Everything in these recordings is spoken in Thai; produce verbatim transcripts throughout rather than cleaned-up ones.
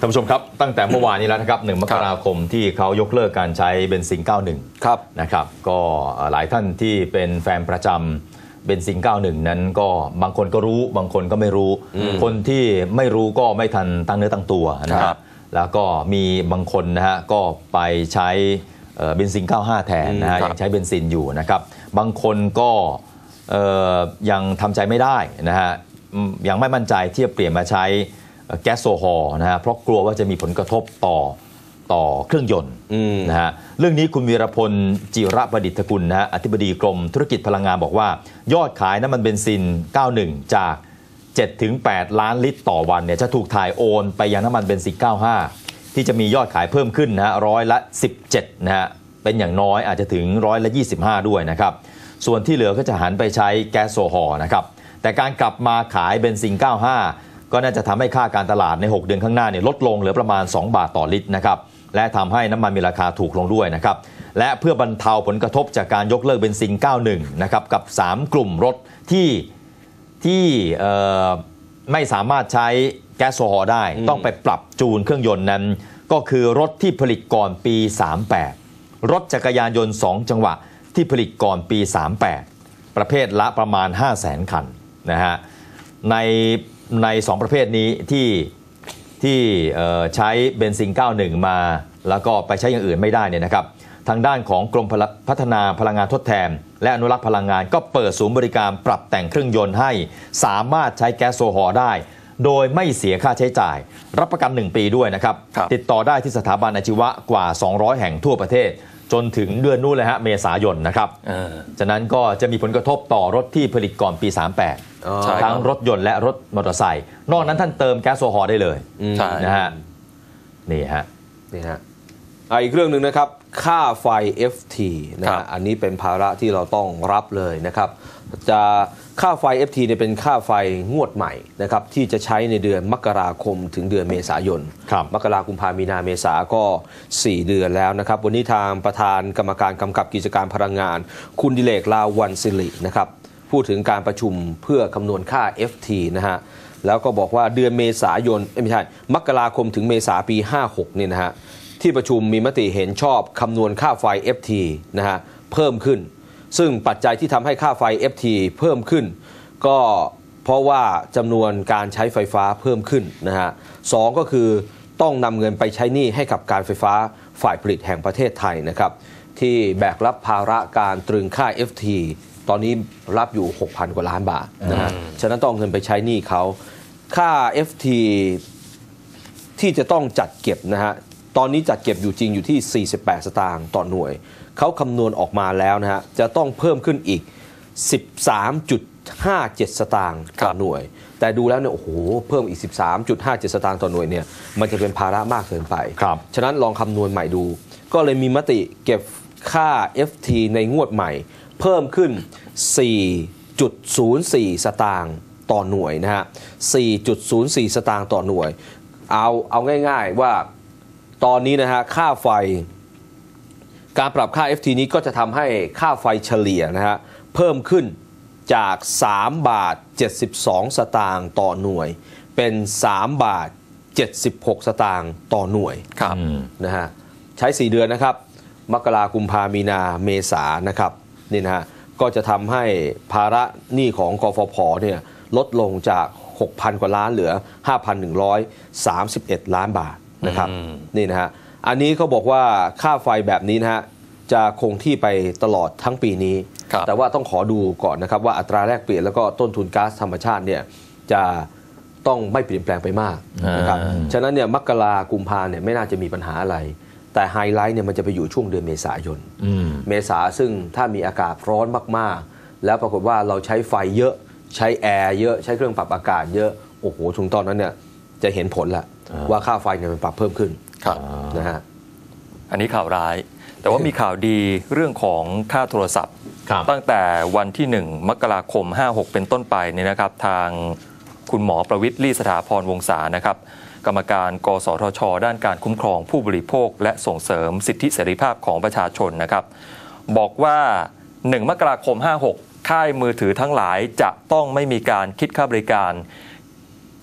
านผู้ชมครับตั้งแต่เมื่อวานนี้แล้วนะครับหนึ่งมกราคมที่เขายกเลิกการใช้เบนซินเก้าสิบเอ็ดครับนะครับก็หลายท่านที่เป็นแฟนประจำเบนซินเก้าสิบเอ็ดนั้นก็บางคนก็รู้บางคนก็ไม่รู้คนที่ไม่รู้ก็ไม่ทันตั้งเนื้อตั้งตัวนะครับแล้วก็มีบางคนนะฮะก็ไปใช้เบนซินเก้าสิบห้าแทนนะฮะยังใช้เบนซินอยู่นะครับบางคนก็ยังทำใจไม่ได้นะฮะยังไม่มั่นใจที่จะเปลี่ยนมาใช้แก๊สโซฮอล์นะฮะเพราะกลัวว่าจะมีผลกระทบต่อต่อเครื่องยนต์นะฮะเรื่องนี้คุณวีรพลจิระประดิษฐกุลนะฮะอธิบดีกรมธุรกิจพลังงานบอกว่ายอดขายน้ำมันเบนซินเก้าสิบเอ็ดจาก เจ็ดถึงแปด ล้านลิตรต่อวันเนี่ยจะถูกถ่ายโอนไปยังน้ำมันเบนซินเก้าสิบห้าที่จะมียอดขายเพิ่มขึ้นนะฮะร้อยละสิบเจ็ดนะฮะเป็นอย่างน้อยอาจจะถึงร้อยละยี่สิบห้าด้วยนะครับส่วนที่เหลือก็จะหันไปใช้แก๊สโซฮอล์นะครับแต่การกลับมาขายเบนซินเก้าสิบห้าก็น่าจะทำให้ค่าการตลาดในหกเดือนข้างหน้าเนี่ยลดลงเหลือประมาณสองบาทต่อลิตรนะครับและทำให้น้ำมันมีราคาถูกลงด้วยนะครับและเพื่อบรรเทาผลกระทบจากการยกเลิกเบนซินเก้าสิบเอ็ดนะครับกับสามกลุ่มรถที่ที่ไม่สามารถใช้แก๊สโซฮอล์ได้ต้องไปปรับจูนเครื่องยนต์นั้นก็คือรถที่ผลิตก่อนปีสามสิบแปดรถจักรยานยนต์สองจังหวะที่ผลิตก่อนปีสามสิบแปดประเภทละประมาณ ห้าแสน คันนะฮะในในสองประเภทนี้ที่ที่ใช้เบนซินเก้าสิบเอ็ดมาแล้วก็ไปใช้อย่างอื่นไม่ได้เนี่ยนะครับทางด้านของกรมพัฒนาพลังงานทดแทนและอนุรักษ์พลังงานก็เปิดศูนย์บริการปรับแต่งเครื่องยนต์ให้สามารถใช้แก๊สโซฮอล์ได้โดยไม่เสียค่าใช้จ่ายรับประกันหนึ่งปีด้วยนะครับติดต่อได้ที่สถาบันอาชีวะกว่าสองร้อยแห่งทั่วประเทศจนถึงเดือนนู้นเลยฮะเมษายนนะครับจากนั้นก็จะมีผลกระทบต่อรถที่ผลิตก่อนปีสามสิบแปดทั้งรถยนต์และรถมอเตอร์ไซค์นอกนั้นท่านเติมแก๊สโซฮอล์ได้เลยนะฮะนี่ฮะนี่ฮะอีกเรื่องหนึ่งนะครับค่าไฟ เอฟ ที นะฮะอันนี้เป็นภาระที่เราต้องรับเลยนะครับจะค่าไฟ เอฟ ที เนี่ยเป็นค่าไฟงวดใหม่นะครับที่จะใช้ในเดือนมกราคมถึงเดือนเมษายนมกราคมกุมภาพันธ์มีนาเมษาก็สี่เดือนแล้วนะครับวันนี้ทางประธานกรรมการกำกับกิจการพลังงานคุณดิเลก ลาวันศิรินะครับพูดถึงการประชุมเพื่อคำนวณค่า เอฟ ที นะฮะแล้วก็บอกว่าเดือนเมษายนไม่ใช่มกราคมถึงเมษาปีห้าหกนี่นะฮะที่ประชุมมีมติเห็นชอบคำนวณค่าไฟ เอฟ ที นะฮะเพิ่มขึ้นซึ่งปัจจัยที่ทำให้ค่าไฟ เอฟ ที เพิ่มขึ้นก็เพราะว่าจำนวนการใช้ไฟฟ้าเพิ่มขึ้นนะฮะสองก็คือต้องนำเงินไปใช้หนี้ให้กับการไฟฟ้าฝ่ายผลิตแห่งประเทศไทยนะครับที่แบกรับภาระการตรึงค่า เอฟ ที ตอนนี้รับอยู่ หกพัน กว่าล้านบาทนะฮะฉะนั้นต้องเงินไปใช้หนี้เขาค่า เอฟ ที ที่จะต้องจัดเก็บนะฮะตอนนี้จัดเก็บอยู่จริงอยู่ที่สี่สิบแปดสตางค์ต่อหน่วยเขาคำนวณออกมาแล้วนะฮะจะต้องเพิ่มขึ้นอีก สิบสามจุดห้าเจ็ด สตางค์ต่อหน่วยแต่ดูแล้วเนี่ยโอ้โหเพิ่มอีก สิบสามจุดห้าเจ็ด สตางค์ต่อหน่วยเนี่ยมันจะเป็นภาระมากเกินไปฉะนั้นลองคำนวณใหม่ดูก็เลยมีมติเก็บค่า เอฟ ที ในงวดใหม่เพิ่มขึ้น สี่จุดศูนย์สี่ สตางค์ต่อหน่วยนะฮะ สี่จุดศูนย์สี่ สตางค์ต่อหน่วยเอาเอาง่ายๆว่าตอนนี้นะฮะค่าไฟการปรับค่า เอฟ ที นี้ก็จะทำให้ค่าไฟเฉลี่ยนะฮะเพิ่มขึ้นจากสามบาทเจ็ดสิบสองสตางค์ต่อหน่วยเป็นสามบาทเจ็ดสิบหกสตางค์ต่อหน่วยครับนะฮะใช้สี่เดือนนะครับมกราคมกุมภาพันธ์มีนาเมษายนนะครับนี่นะฮะก็จะทำให้ภาระหนี้ของกฟผเนี่ยลดลงจาก หกพัน กว่าล้านเหลือ ห้าพันหนึ่งร้อยสามสิบเอ็ด ล้านบาทนะครับนี่นะฮะอันนี้เขาบอกว่าค่าไฟแบบนี้นะฮะจะคงที่ไปตลอดทั้งปีนี้แต่ว่าต้องขอดูก่อนนะครับว่าอัตราแลกเปลี่ยนแล้วก็ต้นทุนก๊าซธรรมชาติเนี่ยจะต้องไม่เปลี่ยนแปลงไปมากนะครับฉะนั้นเนี่ยมกราคมกุมภาพันธ์เนี่ยไม่น่าจะมีปัญหาอะไรแต่ไฮไลท์เนี่ยมันจะไปอยู่ช่วงเดือนเมษายนเมษาซึ่งถ้ามีอากาศร้อนมากๆแล้วปรากฏว่าเราใช้ไฟเยอะใช้แอร์เยอะใช้เครื่องปรับอากาศเยอะโอ้โหถึงตอนนั้นเนี่ยจะเห็นผลละว่าค่าไฟเนี่ยมันปรับเพิ่มขึ้นนะฮะอันนี้ข่าวร้ายแต่ว่ามีข่าวดีเรื่องของค่าโทรศัพท์ตั้งแต่วันที่หนึ่งมกราคมห้าหกเป็นต้นไปเนี่ยนะครับทางคุณหมอประวิตร ลี่สถาพรวงศานะครับกรรมการกสทช.ด้านการคุ้มครองผู้บริโภคและส่งเสริมสิทธิเสรีภาพของประชาชนนะครับบอกว่าหนึ่งมกราคมห้าหกค่ายมือถือทั้งหลายจะต้องไม่มีการคิดค่าบริการ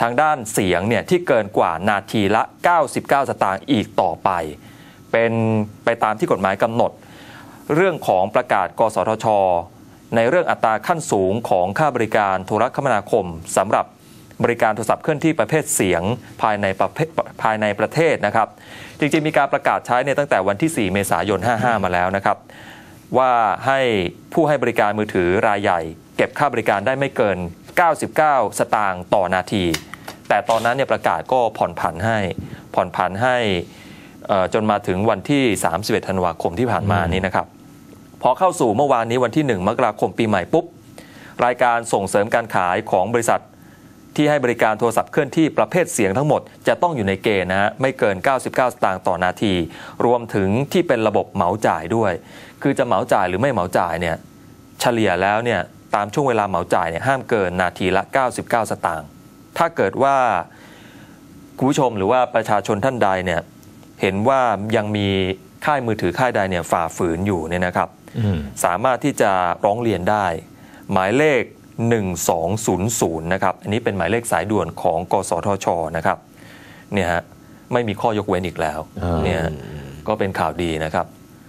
ทางด้านเสียงเนี่ยที่เกินกว่านาทีละเก้าสิบเก้าสตางค์อีกต่อไปเป็นไปตามที่กฎหมายกำหนดเรื่องของประกาศกสทช.ในเรื่องอัตราขั้นสูงของค่าบริการโทรคมนาคมสำหรับบริการโทรศัพท์เคลื่อนที่ประเภทเสียงภายในประเภทภายในประเทศนะครับจริงๆมีการประกาศใช้เนี่ยตั้งแต่วันที่สี่เมษายนห้าสิบห้ามาแล้วนะครับว่าให้ผู้ให้บริการมือถือรายใหญ่เก็บค่าบริการได้ไม่เกินเก้าสิบเก้าสตางค์ต่อนาทีแต่ตอนนั้นเนี่ยประกาศก็ผ่อนผันให้ผ่อนผันให้จนมาถึงวันที่สามสิบเอ็ดธันวาคมที่ผ่านมานี้นะครับพอเข้าสู่เมื่อวานนี้วันที่หนึ่งมกราคมปีใหม่ปุ๊บรายการส่งเสริมการขายของบริษัทที่ให้บริการโทรศัพท์เคลื่อนที่ประเภทเสียงทั้งหมดจะต้องอยู่ในเกณฑ์นะฮะไม่เกินเก้าสิบเก้าสตางค์ต่อนาทีรวมถึงที่เป็นระบบเหมาจ่ายด้วยคือจะเหมาจ่ายหรือไม่เหมาจ่ายเนี่ยเฉลี่ยแล้วเนี่ยตามช่วงเวลาเหมาจ่ายเนี่ยห้ามเกินนาทีละเก้าสิบเก้าสตางค์ถ้าเกิดว่าคุณผู้ชมหรือว่าประชาชนท่านใดเนี่ยเห็นว่ายังมีค่ายมือถือค่ายใดเนี่ยฝ่าฝืนอยู่เนี่ยนะครับสามารถที่จะร้องเรียนได้หมายเลขหนึ่งสองศูนย์ศูนย์นะครับอันนี้เป็นหมายเลขสายด่วนของกสทช.นะครับเนี่ยฮะไม่มีข้อยกเว้นอีกแล้วเนี่ยก็เป็นข่าวดีนะครับ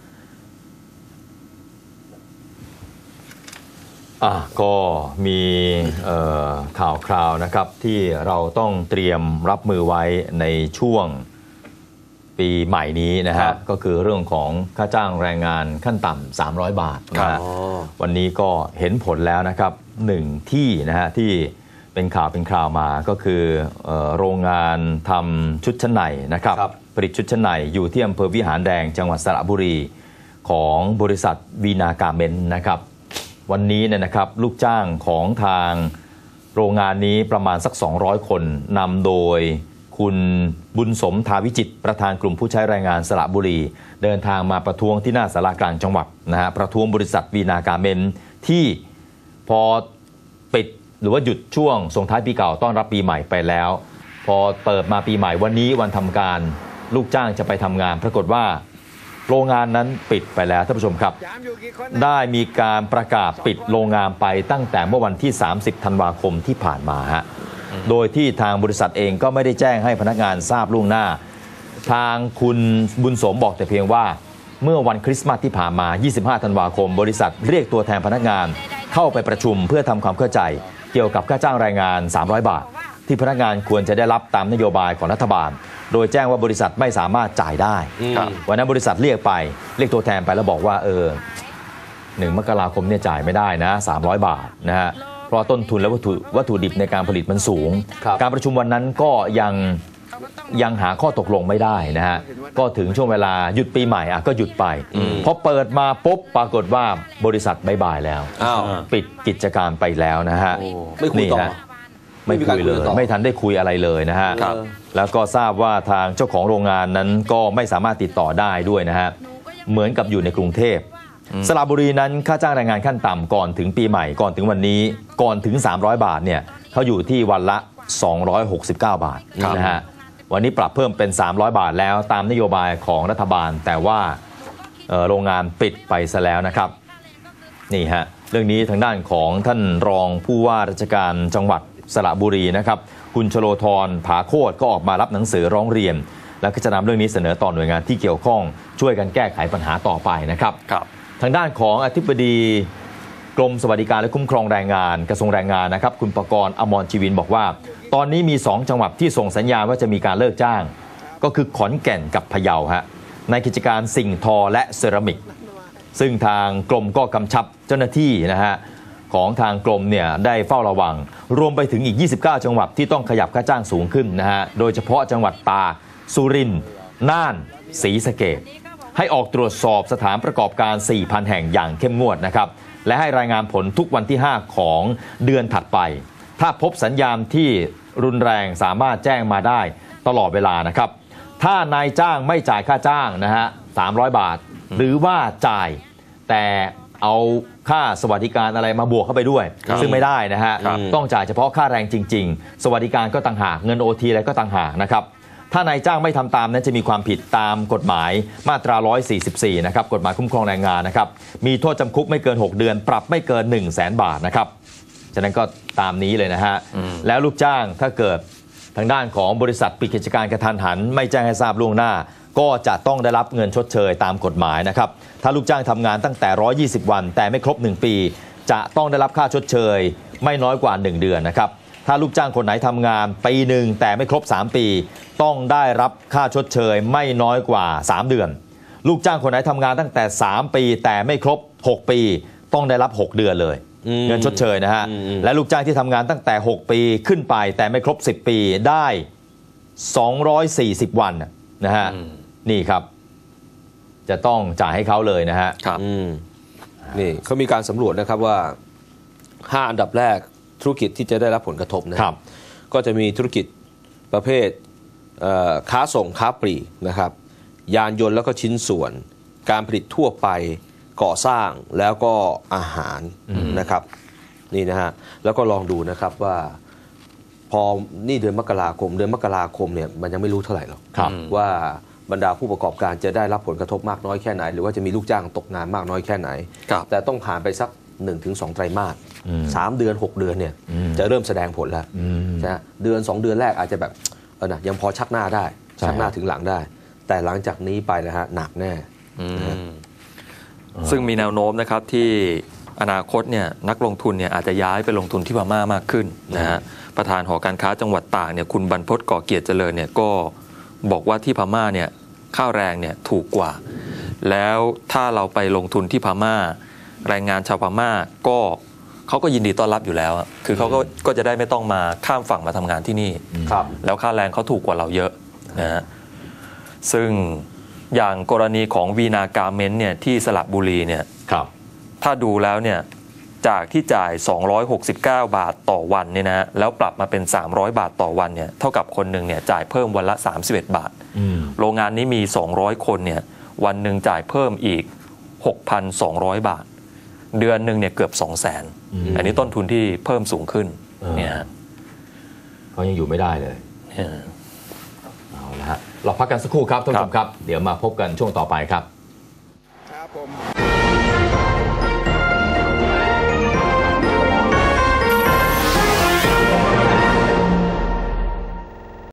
อ่ะก็มีข่าวคราวนะครับที่เราต้องเตรียมรับมือไว้ในช่วงปีใหม่นี้นะฮะก็คือเรื่องของค่าจ้างแรงงานขั้นต่ำสามร้อยบาทนะฮะวันนี้ก็เห็นผลแล้วนะครับหนึ่งที่นะฮะที่เป็นข่าวเป็นคราวมาก็คือโรงงานทำชุดชั้นในนะครับผลิตชุดชั้นในอยู่ที่อำเภอวิหารแดงจังหวัดสระบุรีของบริษัทวีนาการ์เมนต์นะครับวันนี้เนี่ยนะครับลูกจ้างของทางโรงงานนี้ประมาณสักสองร้อยคนนำโดยคุณบุญสมทาวิจิตรประธานกลุ่มผู้ใช้แรงงานสระบุรีเดินทางมาประท้วงที่หน้าศาลากลางจังหวัดนะฮะประท้วงบริษัทวีนาการ์เมนต์ที่พอปิดหรือว่าหยุดช่วงส่งท้ายปีเก่าต้อนรับปีใหม่ไปแล้วพอเปิดมาปีใหม่วันนี้วันทำการลูกจ้างจะไปทำงานปรากฏว่าโรงงานนั้นปิดไปแล้วท่านผู้ชมครับได้มีการประกาศปิดโรงงานไปตั้งแต่เมื่อวันที่สามสิบธันวาคมที่ผ่านมาฮะโดยที่ทางบริษัทเองก็ไม่ได้แจ้งให้พนักงานทราบล่วงหน้าทางคุณบุญสมบอกแต่เพียงว่าเมื่อวันคริสต์มาสที่ผ่านมายี่สิบห้าธันวาคมบริษัทเรียกตัวแทนพนักงานเข้าไปประชุมเพื่อทำความเข้าใจเกี่ยวกับค่าจ้างแรงงานสามร้อยบาทที่พนักงานควรจะได้รับตามนโยบายของรัฐบาลโดยแจ้งว่าบริษัทไม่สามารถจ่ายได้วันนั้นบริษัทเรียกไปเรียกตัวแทนไปแล้วบอกว่าเออหนึ่งมกราคมเนี่ยจ่ายไม่ได้นะสามร้อยบาทนะฮะเพราะต้นทุนและวัตถุวัตถุดิบในการผลิตมันสูงการประชุมวันนั้นก็ยังยังหาข้อตกลงไม่ได้นะฮะก็ถึงช่วงเวลาหยุดปีใหม่อ่ะก็หยุดไปพอเปิดมาปุ๊บปรากฏว่าบริษัทบายบายแล้วปิดกิจการไปแล้วนะฮะไม่คุยต่อไม่คุยเลยไม่ทันได้คุยอะไรเลยนะฮะแล้วก็ทราบว่าทางเจ้าของโรงงานนั้นก็ไม่สามารถติดต่อได้ด้วยนะฮะเหมือนกับอยู่ในกรุงเทพสระบุรีนั้นค่าจ้างแรงงานขั้นต่ำก่อนถึงปีใหม่ก่อนถึงวันนี้ก่อนถึงสามร้อยบาทเนี่ยเขาอยู่ที่วันละสองร้อยหกสิบเก้าบาทนะฮะวันนี้ปรับเพิ่มเป็นสามร้อยบาทแล้วตามนโยบายของรัฐบาลแต่ว่าโรงงานปิดไปซะแล้วนะครับนี่ฮะเรื่องนี้ทางด้านของท่านรองผู้ว่าราชการจังหวัดสระบุรีนะครับคุณชโลธรผาโคตรก็ออกมารับหนังสือร้องเรียนแล้วก็จะนำเรื่องนี้เสนอต่อหน่วยงานที่เกี่ยวข้องช่วยกันแก้ไขปัญหาต่อไปนะครับทางด้านของอธิบดีกรมสวัสดิการและคุ้มครองแรงงานกระทรวงแรงงานนะครับคุณประกรณ์อมรชีวินบอกว่าตอนนี้มีสองจังหวัดที่ส่งสัญญาณว่าจะมีการเลิกจ้างก็คือขอนแก่นกับพะเยาฮะในกิจการสิ่งทอและเซรามิกซึ่งทางกรมก็กำชับเจ้าหน้าที่นะฮะของทางกรมเนี่ยได้เฝ้าระวังรวมไปถึงอีกยี่สิบเก้าจังหวัดที่ต้องขยับค่าจ้างสูงขึ้นนะฮะโดยเฉพาะจังหวัดตากสุรินทร์น่านศรีสะเกษให้ออกตรวจสอบสถานประกอบการ สี่พัน แห่งอย่างเข้มงวดนะครับและให้รายงานผลทุกวันที่ห้าของเดือนถัดไปถ้าพบสัญญาณที่รุนแรงสามารถแจ้งมาได้ตลอดเวลานะครับถ้านายจ้างไม่จ่ายค่าจ้างนะฮะสามร้อยบาทหรือว่าจ่ายแต่เอาค่าสวัสดิการอะไรมาบวกเข้าไปด้วยซึ่งไม่ได้นะฮะต้องจ่ายเฉพาะค่าแรงจริงๆสวัสดิการก็ต่างหากเงิน โอ ที อะไรก็ต่างหากนะครับถ้านายจ้างไม่ทำตามนั้นจะมีความผิดตามกฎหมายมาตราหนึ่งร้อยสี่สิบสี่นะครับกฎหมายคุ้มครองแรงงานนะครับมีโทษจำคุกไม่เกินหกเดือนปรับไม่เกิน หนึ่งแสนบาทนะครับฉะนั้นก็ตามนี้เลยนะฮะแล้วลูกจ้างถ้าเกิดทางด้านของบริษัทปิดกิจการกระทันหันไม่แจ้งให้ทราบล่วงหน้าก็จะต้องได้รับเงินชดเชยตามกฎหมายนะครับถ้าลูกจ้างทำงานตั้งแต่หนึ่งร้อยยี่สิบวันแต่ไม่ครบหนึ่งปีจะต้องได้รับค่าชดเชยไม่น้อยกว่าหนึ่งเดือนนะครับถ้าลูกจ้างคนไหนทำงานปีหนึ่งแต่ไม่ครบสามปีต้องได้รับค่าชดเชยไม่น้อยกว่าสามเดือนลูกจ้างคนไหนทำงานตั้งแต่สามปีแต่ไม่ครบหกปีต้องได้รับหกเดือนเลยเงินชดเชยนะฮะและลูกจ้างที่ทำงานตั้งแต่หกปีขึ้นไปแต่ไม่ครบสิบปีได้สองร้อยสี่สิบวันนะฮะนี่ครับจะต้องจ่ายให้เขาเลยนะฮะครับนี่เขามีการสำรวจนะครับว่าห้าอันดับแรกธุรกิจที่จะได้รับผลกระทบนะครับก็จะมีธุรกิจประเภทค้าส่งค้าปลีกนะครับยานยนต์แล้วก็ชิ้นส่วนการผลิตทั่วไปก่อสร้างแล้วก็อาหารนะครับนี่นะฮะแล้วก็ลองดูนะครับว่าพอนี่เดือนมกราคมเดือนมกราคมเนี่ยมันยังไม่รู้เท่าไหร่หรอกว่าบรรดาผู้ประกอบการจะได้รับผลกระทบมากน้อยแค่ไหนหรือว่าจะมีลูกจ้างตกงานมากน้อยแค่ไหนแต่ต้องผ่านไปสัก หนึ่งถึงสอง ไตรมาสสามเดือนหกเดือนเนี่ยจะเริ่มแสดงผลแล้วนะเดือนสองเดือนแรกอาจจะแบบเออนะยังพอชักหน้าได้ชักหน้าถึงหลังได้แต่หลังจากนี้ไปนะฮะหนักแน่ซึ่งมีแนวโน้มนะครับที่อนาคตเนี่ยนักลงทุนเนี่ยอาจจะย้ายไปลงทุนที่พม่ามากขึ้นนะฮะประธานหอการค้าจังหวัดตากเนี่ยคุณบรรพตก่อเกียรติเจริญเนี่ยก็บอกว่าที่พม่าเนี่ยข้าวแรงเนี่ยถูกกว่าแล้วถ้าเราไปลงทุนที่พม่าแรงงานชาวพม่าก็เขาก็ยินดีต้อนรับอยู่แล้วคือเขาก็ก็จะได้ไม่ต้องมาข้ามฝั่งมาทำงานที่นี่แล้วค่าแรงเขาถูกกว่าเราเยอะนะฮะซึ่งอย่างกรณีของวีนาการเมนต์เนี่ยที่สระบุรีเนี่ยถ้าดูแล้วเนี่ยจากที่จ่ายสองร้อยหกสิบเก้าบาทต่อวันเนี่ยนะแล้วปรับมาเป็นสามร้อยบาทต่อวันเนี่ยเท่ากับคนหนึ่งเนี่ยจ่ายเพิ่มวันละสามสิบเอ็ดบาทโรงงานนี้มีสองร้อยคนเนี่ยวันหนึ่งจ่ายเพิ่มอีก หกพันสองร้อยบาทเดือนหนึ่งเนี่ยเกือบ สองแสน อันนี้ต้นทุนที่เพิ่มสูงขึ้นเนี่ยเขายังอยู่ไม่ได้เลยเอาละฮะเราพักกันสักครู่ครับท่านผู้ชมครับเดี๋ยวมาพบกันช่วงต่อไปครับครับผม